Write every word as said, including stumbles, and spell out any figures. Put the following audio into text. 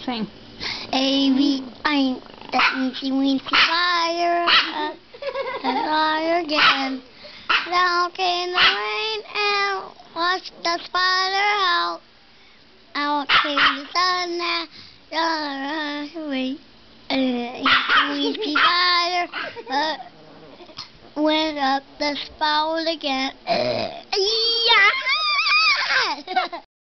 Sing. A V I the easy weensy fire, uh, the fire again. Down came the rain and washed the spider out. Out came the sun and the rain. Uh, weensy fire, uh, went up the spout again. Uh, yeah!